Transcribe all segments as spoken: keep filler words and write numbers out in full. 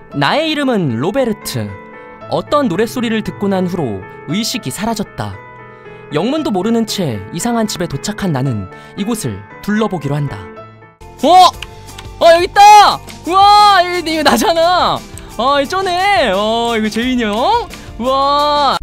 나의 이름은 로베르트. 어떤 노랫소리를 듣고 난 후로 의식이 사라졌다. 영문도 모르는 채 이상한 집에 도착한 나는 이곳을 둘러보기로 한다. 어! 어, 여기 있다! 우와! 이거, 이거 나잖아! 아, 쩌네! 어, 이거 제 인형? 우와!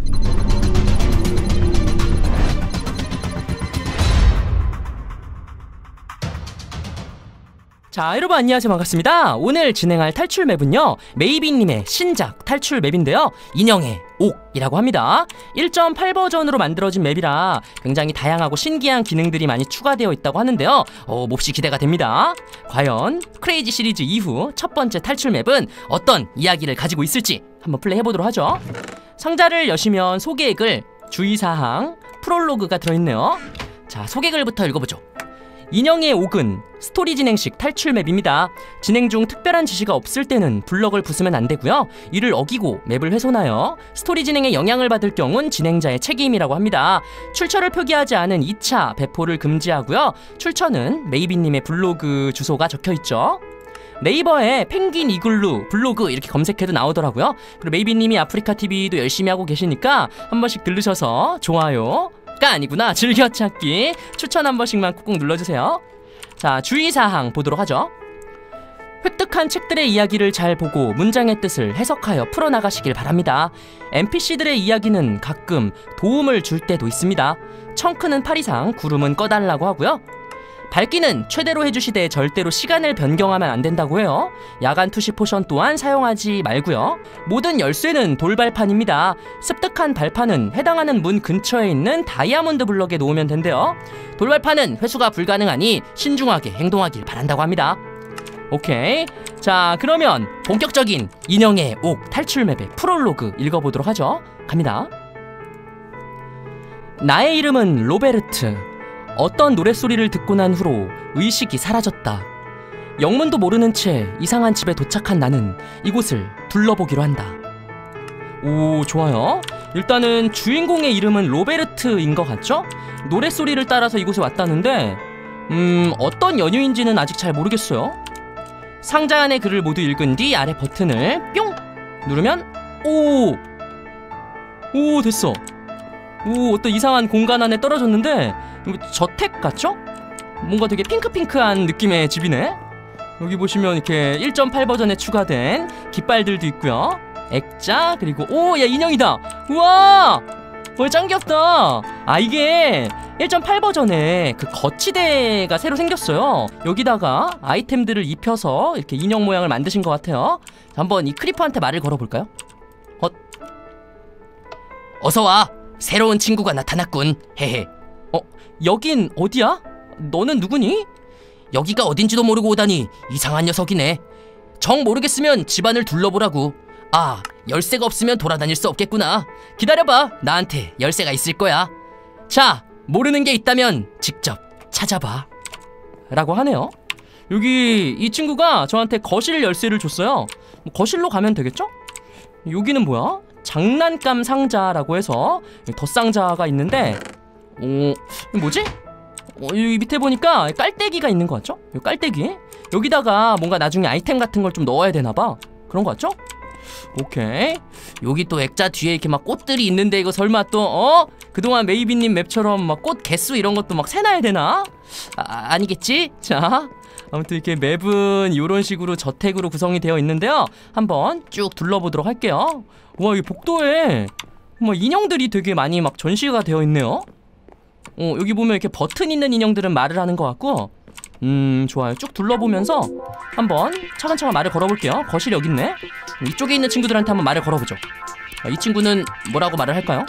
자, 여러분 안녕하세요. 반갑습니다. 오늘 진행할 탈출 맵은요, 메이비님의 신작 탈출 맵인데요, 인형의 옥이라고 합니다. 일 점 팔 버전으로 만들어진 맵이라 굉장히 다양하고 신기한 기능들이 많이 추가되어 있다고 하는데요, 어, 몹시 기대가 됩니다. 과연 크레이지 시리즈 이후 첫 번째 탈출 맵은 어떤 이야기를 가지고 있을지 한번 플레이 해보도록 하죠. 상자를 여시면 소개글, 주의사항, 프롤로그가 들어있네요. 자, 소개글부터 읽어보죠. 인형의 옥은 스토리 진행식 탈출 맵입니다. 진행 중 특별한 지시가 없을 때는 블럭을 부수면 안 되고요, 이를 어기고 맵을 훼손하여 스토리 진행에 영향을 받을 경우는 진행자의 책임이라고 합니다. 출처를 표기하지 않은 이 차 배포를 금지하고요, 출처는 메이비님의 블로그 주소가 적혀있죠. 네이버에 펭귄 이글루 블로그 이렇게 검색해도 나오더라고요. 그리고 메이비님이 아프리카티비도 열심히 하고 계시니까 한 번씩 들르셔서 좋아요 가 아니구나, 즐겨찾기 추천 한 번씩만 꾹꾹 눌러주세요. 자, 주의사항 보도록 하죠. 획득한 책들의 이야기를 잘 보고 문장의 뜻을 해석하여 풀어나가시길 바랍니다. 엔피씨들의 이야기는 가끔 도움을 줄 때도 있습니다. 청크는 팔 이상, 구름은 꺼달라고 하고요. 밝기는 최대로 해주시되 절대로 시간을 변경하면 안 된다고 해요. 야간 투시 포션 또한 사용하지 말고요. 모든 열쇠는 돌발판입니다. 습득한 발판은 해당하는 문 근처에 있는 다이아몬드 블럭에 놓으면 된대요. 돌발판은 회수가 불가능하니 신중하게 행동하길 바란다고 합니다. 오케이. 자, 그러면 본격적인 인형의 옥 탈출 맵의 프롤로그 읽어보도록 하죠. 갑니다. 나의 이름은 로베르트. 어떤 노랫소리를 듣고 난 후로 의식이 사라졌다. 영문도 모르는 채 이상한 집에 도착한 나는 이곳을 둘러보기로 한다. 오, 좋아요. 일단은 주인공의 이름은 로베르트인 것 같죠? 노랫소리를 따라서 이곳에 왔다는데 음... 어떤 연유인지는 아직 잘 모르겠어요. 상자 안의 글을 모두 읽은 뒤 아래 버튼을 뿅! 누르면 오! 오, 됐어. 오, 어떤 이상한 공간 안에 떨어졌는데 저택 같죠? 뭔가 되게 핑크핑크한 느낌의 집이네. 여기 보시면 이렇게 일 점 팔 버전에 추가된 깃발들도 있고요, 액자, 그리고 오, 야, 인형이다. 우와, 어, 짱 귀엽다. 아, 이게 일 점 팔 버전에 그 거치대가 새로 생겼어요. 여기다가 아이템들을 입혀서 이렇게 인형 모양을 만드신 것 같아요. 한번 이 크리퍼한테 말을 걸어볼까요? 헛. 어서와, 새로운 친구가 나타났군. 헤헤. 어, 여긴 어디야? 너는 누구니? 여기가 어딘지도 모르고 오다니 이상한 녀석이네. 정 모르겠으면 집안을 둘러보라고. 아, 열쇠가 없으면 돌아다닐 수 없겠구나. 기다려봐, 나한테 열쇠가 있을 거야. 자, 모르는 게 있다면 직접 찾아봐 라고 하네요. 여기 이 친구가 저한테 거실 열쇠를 줬어요. 뭐 거실로 가면 되겠죠? 여기는 뭐야? 장난감 상자라고 해서 덧상자가 있는데, 어, 뭐지? 어, 여기 밑에 보니까 깔때기가 있는 것 같죠? 이 깔때기, 여기다가 뭔가 나중에 아이템 같은 걸 좀 넣어야 되나봐. 그런 것 같죠? 오케이. 여기 또 액자 뒤에 이렇게 막 꽃들이 있는데 이거 설마 또 어? 그동안 메이비님 맵처럼 막 꽃 개수 이런 것도 막 세놔야 되나? 아, 아니겠지? 자, 아무튼 이렇게 맵은 이런 식으로 저택으로 구성이 되어 있는데요, 한번 쭉 둘러보도록 할게요. 와, 이 복도에 뭐 인형들이 되게 많이 막 전시가 되어 있네요. 어, 여기 보면 이렇게 버튼 있는 인형들은 말을 하는 것 같고, 음, 좋아요. 쭉 둘러보면서 한번 차근차근 말을 걸어볼게요. 거실이 여기 있네. 이쪽에 있는 친구들한테 한번 말을 걸어보죠. 아, 이 친구는 뭐라고 말을 할까요?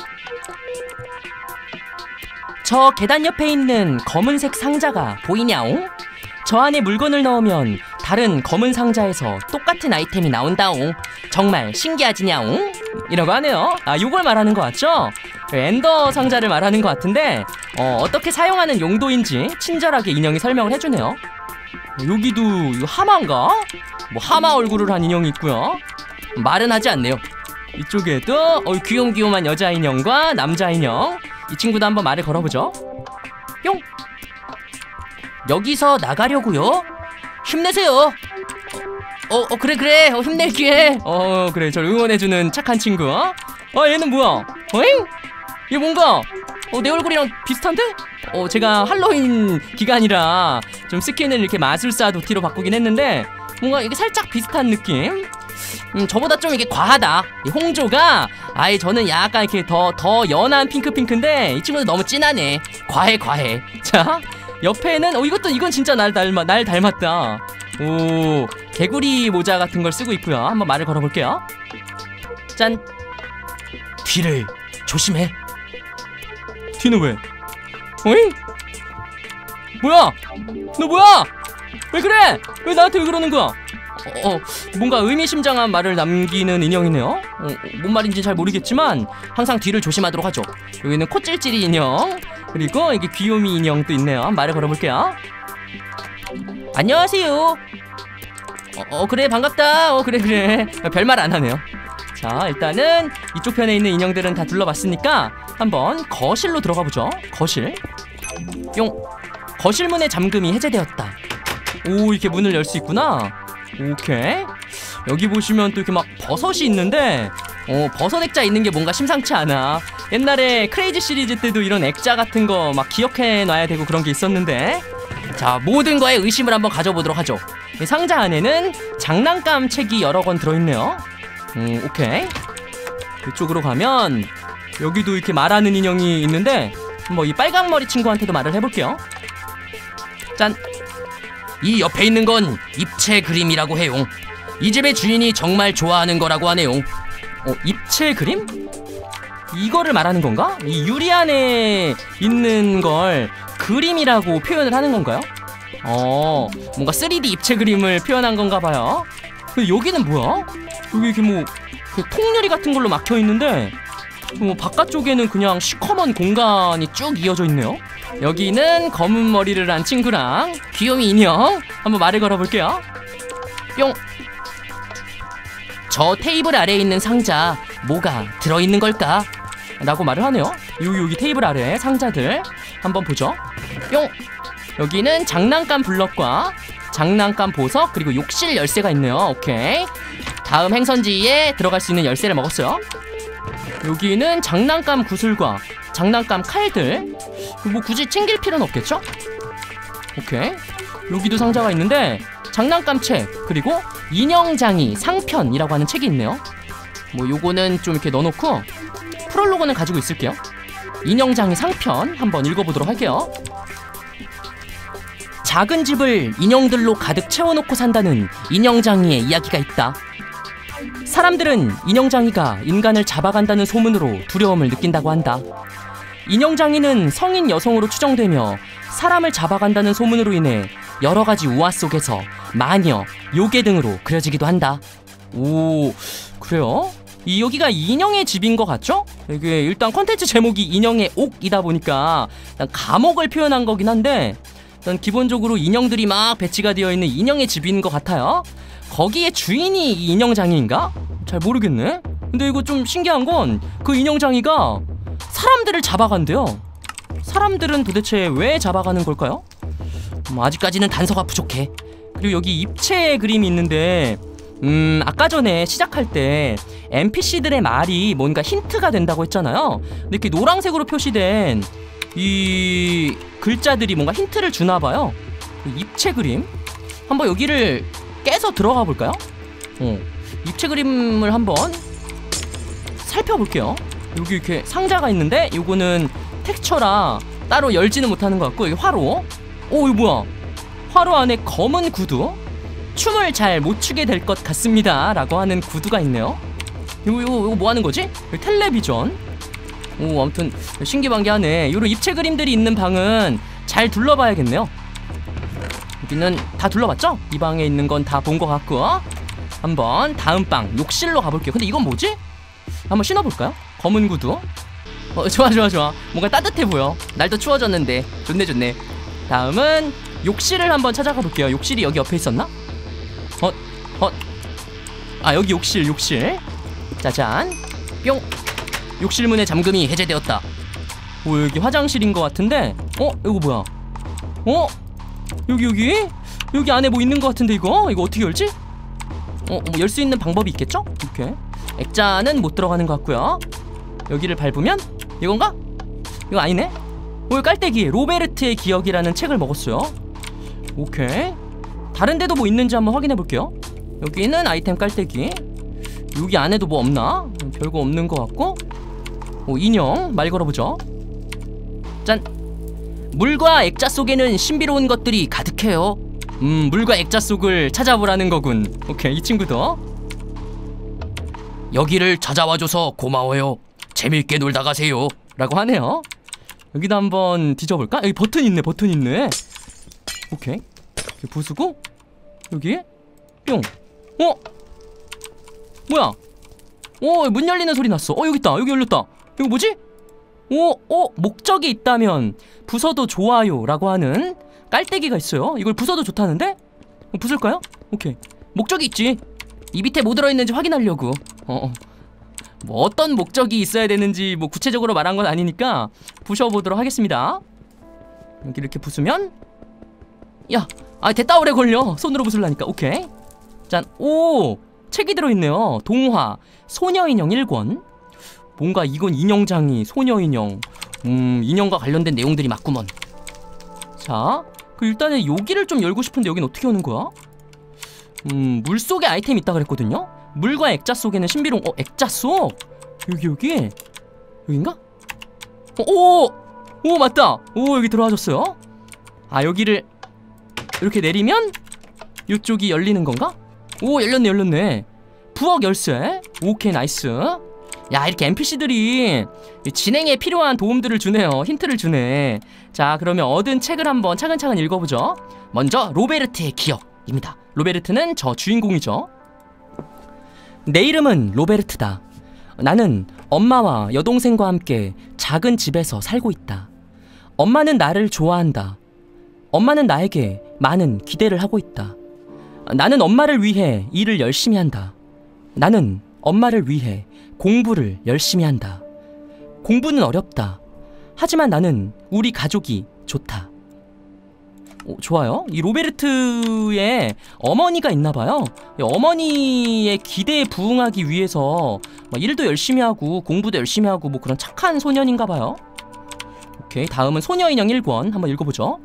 저 계단 옆에 있는 검은색 상자가 보이냐옹? 저 안에 물건을 넣으면 다른 검은 상자에서 똑같은 아이템이 나온다옹. 정말 신기하지냐옹? 이라고 하네요. 아, 요걸 말하는 것 같죠? 엔더 상자를 말하는 것 같은데, 어, 어떻게 사용하는 용도인지 친절하게 인형이 설명을 해주네요. 여기도 이거 하마인가? 뭐 하마 얼굴을 한 인형이 있고요. 말은 하지 않네요. 이쪽에도 어, 귀염귀염한 여자 인형과 남자 인형, 이 친구도 한번 말을 걸어보죠. 뿅! 여기서 나가려고요? 힘내세요. 어, 어 그래 그래 어, 힘낼게. 어 그래 저를 응원해주는 착한 친구. 어 얘는 뭐야? 어잉? 얘 뭔가 어, 내 얼굴이랑 비슷한데? 어 제가 할로윈 기간이라 좀 스킨을 이렇게 마술사 도티로 바꾸긴 했는데 뭔가 이게 살짝 비슷한 느낌? 음 저보다 좀 이게 과하다. 이 홍조가 아예 저는 약간 이렇게 더 더 연한 핑크핑크인데 이 친구는 너무 진하네. 과해 과해. 자 옆에는 어 이것도 이건 진짜 날 닮아 날 닮았다. 오 개구리 모자 같은 걸 쓰고 있고요. 한번 말을 걸어볼게요. 짠. 뒤를 조심해. 뒤는 왜? 어잉? 뭐야? 너 뭐야? 왜 그래? 왜 나한테 왜 그러는 거야? 어, 어 뭔가 의미심장한 말을 남기는 인형이네요. 어, 뭔 말인지 잘 모르겠지만 항상 뒤를 조심하도록 하죠. 여기는 코찔찔이 인형 그리고 이게 귀요미 인형도 있네요. 한번 말을 걸어볼게요. 안녕하세요. 어, 어 그래 반갑다. 어 그래 그래 별말 안 하네요. 자 일단은 이쪽 편에 있는 인형들은 다 둘러봤으니까 한번 거실로 들어가 보죠. 거실 뿅. 거실 문의 잠금이 해제되었다. 오 이렇게 문을 열 수 있구나. 오케이. 여기 보시면 또 이렇게 막 버섯이 있는데 어 버섯 액자 있는 게 뭔가 심상치 않아. 옛날에 크레이지 시리즈 때도 이런 액자 같은 거 막 기억해 놔야 되고 그런 게 있었는데 자 모든 거에 의심을 한번 가져보도록 하죠. 이 상자 안에는 장난감 책이 여러 권 들어있네요. 음 오케이. 이쪽으로 가면 여기도 이렇게 말하는 인형이 있는데 뭐 이 빨강머리 친구한테도 말을 해볼게요. 짠. 이 옆에 있는 건 입체 그림이라고 해요. 이 집의 주인이 정말 좋아하는 거라고 하네요. 어 입체 그림? 이거를 말하는 건가? 이 유리 안에 있는 걸 그림이라고 표현을 하는 건가요? 어 뭔가 쓰리디 입체 그림을 표현한 건가 봐요. 근데 여기는 뭐야? 여기 이렇게 뭐 그 통유리 같은 걸로 막혀 있는데 뭐 바깥쪽에는 그냥 시커먼 공간이 쭉 이어져 있네요. 여기는 검은 머리를 한 친구랑 귀요미 인형 한번 말을 걸어볼게요. 뿅. 저 테이블 아래에 있는 상자 뭐가 들어있는 걸까? 라고 말을 하네요. 여기 여기 테이블 아래에 상자들 한번 보죠. 뿅. 여기는 장난감 블럭과 장난감 보석 그리고 욕실 열쇠가 있네요. 오케이. 다음 행선지에 들어갈 수 있는 열쇠를 먹었어요. 여기는 장난감 구슬과 장난감 칼들 뭐 굳이 챙길 필요는 없겠죠? 오케이. 여기도 상자가 있는데 장난감 책 그리고 인형장이 상편이라고 하는 책이 있네요. 뭐 요거는 좀 이렇게 넣어놓고 프롤로그는 가지고 있을게요. 인형장이 상편 한번 읽어보도록 할게요. 작은 집을 인형들로 가득 채워놓고 산다는 인형장이의 이야기가 있다. 사람들은 인형장이가 인간을 잡아간다는 소문으로 두려움을 느낀다고 한다. 인형장이는 성인 여성으로 추정되며 사람을 잡아간다는 소문으로 인해 여러 가지 우화 속에서 마녀, 요괴 등으로 그려지기도 한다. 오, 그래요? 이 여기가 인형의 집인 것 같죠? 이게 일단 컨텐츠 제목이 인형의 옥이다 보니까 일단 감옥을 표현한 거긴 한데 일단 기본적으로 인형들이 막 배치가 되어 있는 인형의 집인 것 같아요. 거기에 주인이 이 인형장이인가? 잘 모르겠네. 근데 이거 좀 신기한 건 그 인형장이가 사람들을 잡아간대요. 사람들은 도대체 왜 잡아가는 걸까요? 음, 아직까지는 단서가 부족해. 그리고 여기 입체 그림이 있는데 음 아까 전에 시작할 때 엔피씨들의 말이 뭔가 힌트가 된다고 했잖아요. 근데 이렇게 노란색으로 표시된 이 글자들이 뭔가 힌트를 주나봐요. 입체 그림 한번 여기를 깨서 들어가 볼까요? 어, 입체 그림을 한번 살펴볼게요. 여기 이렇게 상자가 있는데 요거는 텍스처라 따로 열지는 못하는 것 같고 여기 화로. 오 이거 뭐야? 화로 안에 검은 구두. 춤을 잘 못 추게 될 것 같습니다 라고 하는 구두가 있네요. 이거 이거 이거 뭐 하는 거지? 텔레비전. 오 아무튼 신기반기하네. 요런 입체 그림들이 있는 방은 잘 둘러봐야겠네요. 여기는 다 둘러봤죠? 이 방에 있는 건 다 본 것 같고 한번 다음 방 욕실로 가볼게요. 근데 이건 뭐지? 한번 신어볼까요? 검은 구두. 어 좋아 좋아 좋아. 뭔가 따뜻해 보여. 날도 추워졌는데 좋네 좋네. 다음은 욕실을 한번 찾아가 볼게요. 욕실이 여기 옆에 있었나? 헛 헛. 아 여기 욕실 욕실. 짜잔 뿅. 욕실 문의 잠금이 해제되었다. 오 여기 화장실인 것 같은데 어? 이거 뭐야? 어? 여기 여기? 여기 안에 뭐 있는 것 같은데 이거? 이거 어떻게 열지? 어, 뭐 열 수 있는 방법이 있겠죠? 오케이. 액자는 못 들어가는 것 같고요. 여기를 밟으면 이건가? 이거 아니네? 오, 깔때기 로베르트의 기억이라는 책을 먹었어요. 오케이. 다른 데도 뭐 있는지 한번 확인해 볼게요. 여기는 아이템 깔때기. 여기 안에도 뭐 없나? 별거 없는 것 같고. 오, 인형 말 걸어보죠. 짠. 물과 액자 속에는 신비로운 것들이 가득해요. 음, 물과 액자 속을 찾아보라는 거군. 오케이, 이 친구도. 여기를 찾아와줘서 고마워요. 재밌게 놀다 가세요. 라고 하네요. 여기도 한번 뒤져볼까? 여기 버튼 있네, 버튼 있네. 오케이. 여기 부수고, 여기 뿅. 어? 뭐야? 오, 문 열리는 소리 났어. 어, 여기 있다. 여기 열렸다. 이거 뭐지? 오, 어? 목적이 있다면 부숴도 좋아요 라고 하는 깔때기가 있어요. 이걸 부숴도 좋다는데? 어, 부술까요? 오케이. 목적이 있지. 이 밑에 뭐 들어있는지 확인하려고. 어, 뭐 어떤 목적이 있어야 되는지 뭐 구체적으로 말한 건 아니니까 부셔보도록 하겠습니다. 여기 이렇게 부수면, 야, 아 됐다. 오래 걸려. 손으로 부술라니까. 오케이. 짠. 오, 책이 들어있네요. 동화 소녀인형 일 권. 뭔가 이건 인형장이 소녀인형. 음, 인형과 관련된 내용들이 맞구먼. 자, 그 일단은 여기를 좀 열고 싶은데 여긴 어떻게 오는 거야? 음, 물속에 아이템이 있다 그랬거든요? 물과 액자 속에는 신비로운, 어, 액자 속? 여기, 여기? 여긴가? 어, 오! 오, 맞다! 오, 여기 들어와줬어요. 아, 여기를 이렇게 내리면 이쪽이 열리는 건가? 오, 열렸네, 열렸네. 부엌 열쇠. 오케이, 나이스. 야, 이렇게 엔피씨들이 진행에 필요한 도움들을 주네요. 힌트를 주네. 자, 그러면 얻은 책을 한번 차근차근 읽어보죠. 먼저 로베르트의 기억입니다. 로베르트는 저 주인공이죠. 내 이름은 로베르트다. 나는 엄마와 여동생과 함께 작은 집에서 살고 있다. 엄마는 나를 좋아한다. 엄마는 나에게 많은 기대를 하고 있다. 나는 엄마를 위해 일을 열심히 한다. 나는 엄마를 위해 공부를 열심히 한다. 공부는 어렵다. 하지만 나는 우리 가족이 좋다. 오, 좋아요. 이 로베르트의 어머니가 있나봐요. 어머니의 기대에 부응하기 위해서 일도 열심히 하고 공부도 열심히 하고 뭐 그런 착한 소년인가봐요. 오케이, 다음은 소녀인형 일 권 한번 읽어보죠.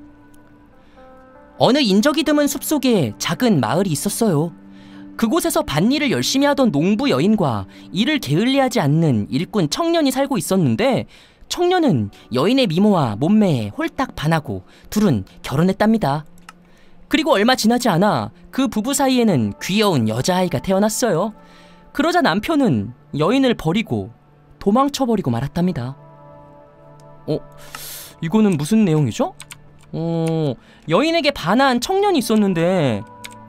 어느 인적이 드문 숲속에 작은 마을이 있었어요. 그곳에서 밭일을 열심히 하던 농부 여인과 이를 게을리하지 않는 일꾼 청년이 살고 있었는데, 청년은 여인의 미모와 몸매에 홀딱 반하고 둘은 결혼했답니다. 그리고 얼마 지나지 않아 그 부부 사이에는 귀여운 여자아이가 태어났어요. 그러자 남편은 여인을 버리고 도망쳐버리고 말았답니다. 어? 이거는 무슨 내용이죠? 어... 여인에게 반한 청년이 있었는데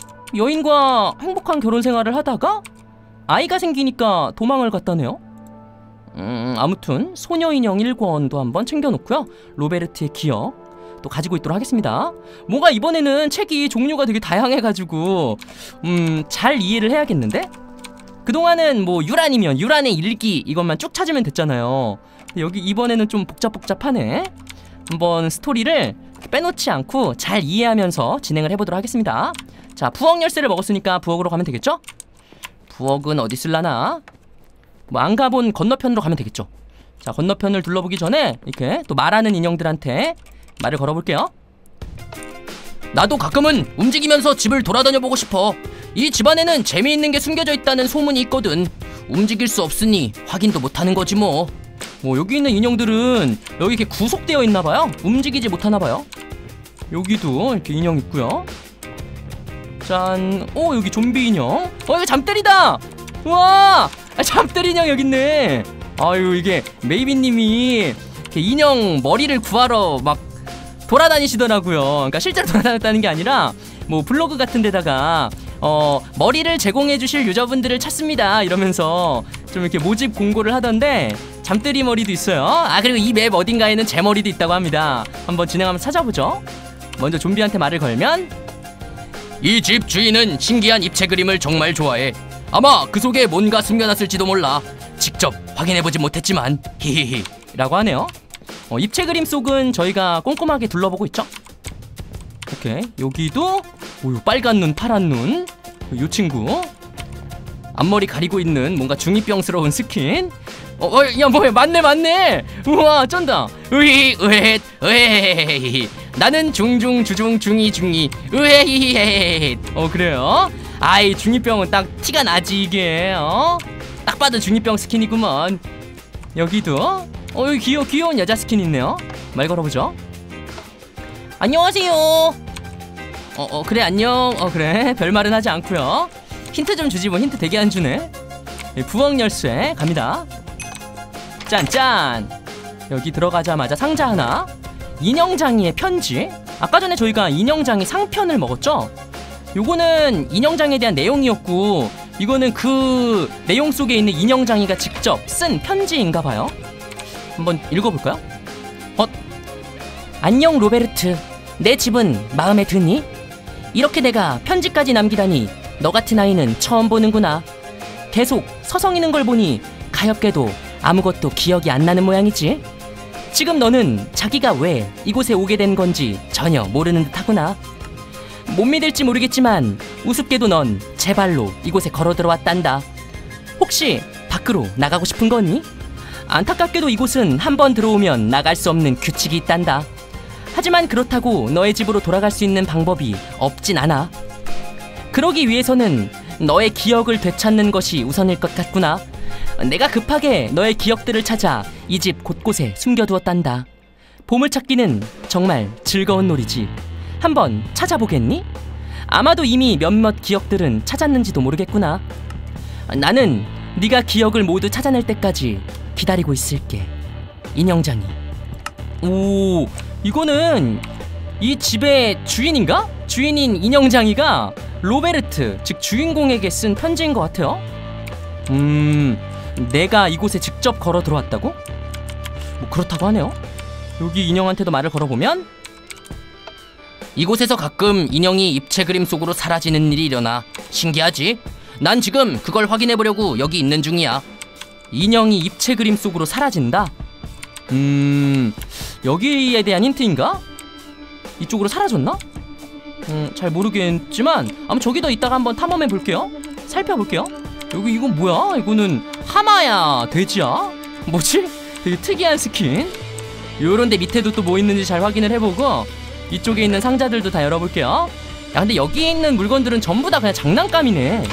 여인과 행복한 결혼 생활을 하다가 아이가 생기니까 도망을 갔다네요. 음, 아무튼 소녀인형 일 권도 한번 챙겨놓고요. 로베르트의 기억 또 가지고 있도록 하겠습니다. 뭔가 이번에는 책이 종류가 되게 다양해가지고 음, 잘 이해를 해야겠는데? 그동안은 뭐 유란이면 유란의 일기 이것만 쭉 찾으면 됐잖아요. 여기 이번에는 좀 복잡복잡하네. 한번 스토리를 빼놓지 않고 잘 이해하면서 진행을 해보도록 하겠습니다. 자, 부엌 열쇠를 먹었으니까 부엌으로 가면 되겠죠? 부엌은 어디 있을라나? 뭐 안 가본 건너편으로 가면 되겠죠. 자, 건너편을 둘러보기 전에 이렇게 또 말하는 인형들한테 말을 걸어볼게요. 나도 가끔은 움직이면서 집을 돌아다녀보고 싶어. 이 집안에는 재미있는 게 숨겨져 있다는 소문이 있거든. 움직일 수 없으니 확인도 못하는 거지 뭐. 뭐 여기 있는 인형들은 여기 이렇게 구속되어 있나봐요. 움직이지 못하나봐요. 여기도 이렇게 인형 있고요. 짠. 오, 여기 좀비 인형. 어, 이거 잠때리다. 우와, 아, 잠때리 인형 여기 있네. 아유, 이게 메이비님이 인형 머리를 구하러 막 돌아다니시더라고요. 그러니까 실제로 돌아다녔다는 게 아니라 뭐 블로그 같은 데다가 어, 머리를 제공해 주실 유저분들을 찾습니다 이러면서 좀 이렇게 모집 공고를 하던데 잠들이 머리도 있어요. 아, 그리고 이 맵 어딘가에는 제 머리도 있다고 합니다. 한번 진행하면서 찾아보죠. 먼저 좀비한테 말을 걸면, 이 집 주인은 신기한 입체 그림을 정말 좋아해. 아마 그 속에 뭔가 숨겨놨을지도 몰라. 직접 확인해보지 못했지만 히히히 라고 하네요. 어, 입체 그림 속은 저희가 꼼꼼하게 둘러보고 있죠. 오케이, 여기도 오, 빨간 눈 파란 눈 요 친구 앞머리 가리고 있는 뭔가 중이병스러운 스킨. 어, 어, 야, 뭐야, 맞네, 맞네. 우와, 쩐다. 으이, 으헷, 으헷. 나는 중중, 주중, 중이, 중이. 으헷. 어, 그래요? 아이, 중이병은 딱 티가 나지, 이게. 어? 딱 봐도 중이병 스킨이구먼. 여기도. 어, 여기 귀여, 귀여운 여자 스킨 있네요. 말 걸어보죠. 안녕하세요. 어, 어, 그래, 안녕. 어, 그래. 별말은 하지 않고요. 힌트 좀 주지 뭐. 힌트 되게 안 주네. 부엌 열쇠 갑니다. 짠짠. 여기 들어가자마자 상자 하나. 인형장이의 편지. 아까 전에 저희가 인형장이 상편을 먹었죠? 요거는 인형장에 대한 내용이었고, 이거는 그 내용 속에 있는 인형장이가 직접 쓴 편지인가봐요. 한번 읽어볼까요? 어? 안녕 로베르트. 내 집은 마음에 드니? 이렇게 내가 편지까지 남기다니 너 같은 아이는 처음 보는구나. 계속 서성이는 걸 보니 가엾게도 아무것도 기억이 안 나는 모양이지. 지금 너는 자기가 왜 이곳에 오게 된 건지 전혀 모르는 듯하구나. 못 믿을지 모르겠지만 우습게도 넌 제 발로 이곳에 걸어 들어왔단다. 혹시 밖으로 나가고 싶은 거니? 안타깝게도 이곳은 한번 들어오면 나갈 수 없는 규칙이 있단다. 하지만 그렇다고 너의 집으로 돌아갈 수 있는 방법이 없진 않아. 그러기 위해서는 너의 기억을 되찾는 것이 우선일 것 같구나. 내가 급하게 너의 기억들을 찾아 이 집 곳곳에 숨겨두었단다. 보물찾기는 정말 즐거운 놀이지. 한번 찾아보겠니? 아마도 이미 몇몇 기억들은 찾았는지도 모르겠구나. 나는 네가 기억을 모두 찾아낼 때까지 기다리고 있을게. 인형장이. 오, 이거는 이 집의 주인인가? 주인인 인형장이가 로베르트, 즉 주인공에게 쓴 편지인 것 같아요. 음... 내가 이곳에 직접 걸어 들어왔다고? 뭐 그렇다고 하네요. 여기 인형한테도 말을 걸어보면, 이곳에서 가끔 인형이 입체 그림 속으로 사라지는 일이 일어나. 신기하지? 난 지금 그걸 확인해보려고 여기 있는 중이야. 인형이 입체 그림 속으로 사라진다? 음... 여기에 대한 힌트인가? 이쪽으로 사라졌나? 음, 잘 모르겠지만 아마 저기도 이따가 한번 탐험해 볼게요. 살펴볼게요. 여기 이건 뭐야? 이거는 하마야? 돼지야? 뭐지? 되게 특이한 스킨. 요런데 밑에도 또 뭐 있는지 잘 확인을 해보고 이쪽에 있는 상자들도 다 열어볼게요. 야, 근데 여기에 있는 물건들은 전부 다 그냥 장난감이네.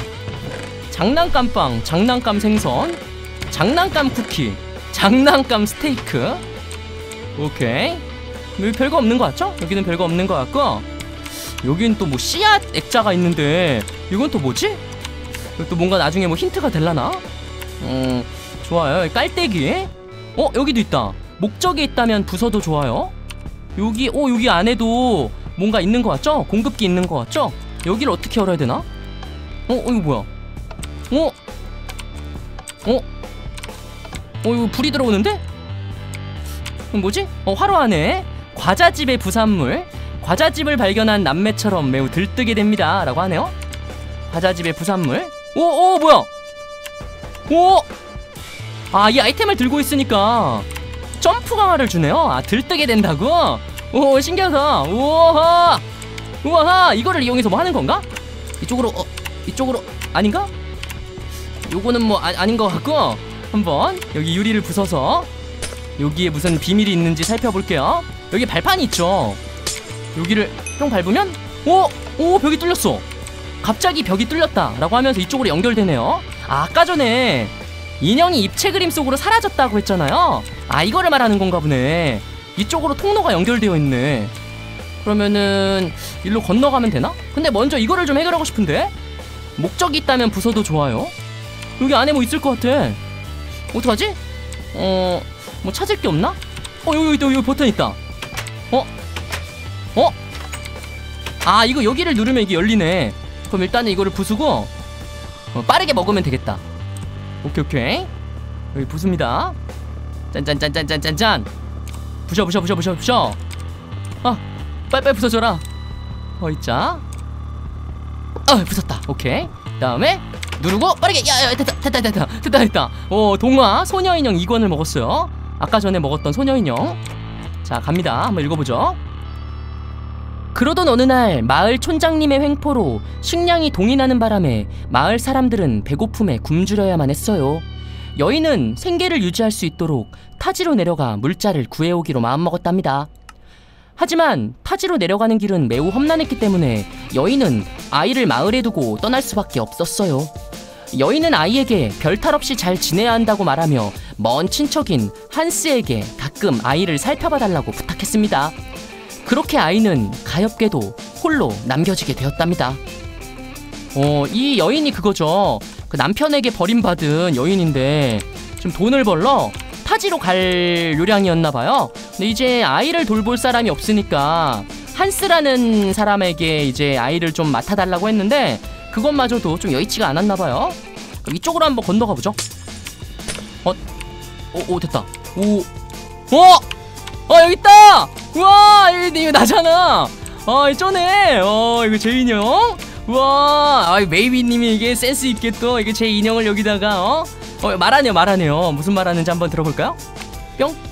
장난감빵, 장난감 생선, 장난감 쿠키, 장난감 스테이크. 오케이. 여기 별거 없는 거 같죠? 여기는 별거 없는 거 같고, 여긴 또 뭐 씨앗 액자가 있는데 이건 또 뭐지? 또 뭔가 나중에 뭐 힌트가 될라나? 음, 좋아요. 깔때기. 어, 여기도 있다. 목적이 있다면 부숴도 좋아요. 여기, 어, 여기 안에도 뭔가 있는 거 같죠? 공급기 있는 거 같죠? 여기를 어떻게 열어야 되나? 어, 어, 이거 뭐야? 어? 어? 어, 이거 불이 들어오는데? 이건 뭐지? 어, 화로 안에 과자집의 부산물, 과자집을 발견한 남매처럼 매우 들뜨게 됩니다 라고 하네요. 과자집의 부산물. 오, 오, 뭐야? 오! 아, 이 아이템을 들고 있으니까 점프 강화를 주네요. 아, 들뜨게 된다고? 오, 신기하다. 우와, 우와, 이거를 이용해서 뭐 하는 건가? 이쪽으로, 어, 이쪽으로, 아닌가? 요거는 뭐 아, 아닌 것 같고, 한번 여기 유리를 부숴서 여기에 무슨 비밀이 있는지 살펴볼게요. 여기 발판이 있죠. 여기를 뿅 밟으면, 오! 오, 벽이 뚫렸어. 갑자기 벽이 뚫렸다 라고 하면서 이쪽으로 연결되네요. 아, 아까 전에 인형이 입체 그림 속으로 사라졌다고 했잖아요. 아, 이거를 말하는 건가 보네. 이쪽으로 통로가 연결되어 있네. 그러면은 일로 건너가면 되나? 근데 먼저 이거를 좀 해결하고 싶은데. 목적이 있다면 부숴도 좋아요. 여기 안에 뭐 있을 것 같아. 어떡하지? 어... 뭐 찾을 게 없나? 어, 여기 또 여기 버튼 있다. 어? 어? 아, 이거 여기를 누르면 이게 열리네. 그럼 일단은 이거를 부수고 어, 빠르게 먹으면 되겠다. 오케이 오케이. 여기 부숩니다. 짠짠짠짠짠짠짠. 부셔 부셔 부셔 부셔 부셔. 아, 빨리빨리 부숴줘라. 어이자. 아, 부쉈다. 오케이. 다음에 누르고 빠르게. 야야, 됐다 됐다 됐다 됐다 됐다. 오, 동화 소녀인형 이 권을 먹었어요. 아까 전에 먹었던 소녀인형. 자, 갑니다. 한번 읽어보죠. 그러던 어느 날 마을 촌장님의 횡포로 식량이 동이 나는 바람에 마을 사람들은 배고픔에 굶주려야만 했어요. 여인은 생계를 유지할 수 있도록 타지로 내려가 물자를 구해오기로 마음먹었답니다. 하지만 타지로 내려가는 길은 매우 험난했기 때문에 여인은 아이를 마을에 두고 떠날 수밖에 없었어요. 여인은 아이에게 별탈 없이 잘 지내야 한다고 말하며 먼 친척인 한스에게 가끔 아이를 살펴봐 달라고 부탁했습니다. 그렇게 아이는 가엾게도 홀로 남겨지게 되었답니다. 어, 이 여인이 그거죠. 그 남편에게 버림받은 여인인데 좀 돈을 벌러 타지로 갈 요량이었나봐요. 근데 이제 아이를 돌볼 사람이 없으니까 한스라는 사람에게 이제 아이를 좀 맡아달라고 했는데 그것마저도 좀 여의치가 않았나봐요. 이쪽으로 한번 건너가 보죠. 어, 오, 오 됐다. 오, 어, 어 여기 있다. 우와, 이거, 이거 나잖아. 아, 쩌네. 어, 이거 제 인형. 우와, 아, 메이비님이 이게 센스 있게 또 이게 제 인형을 여기다가 어, 어 말하네요, 말하네요. 무슨 말하는지 한번 들어볼까요? 뿅.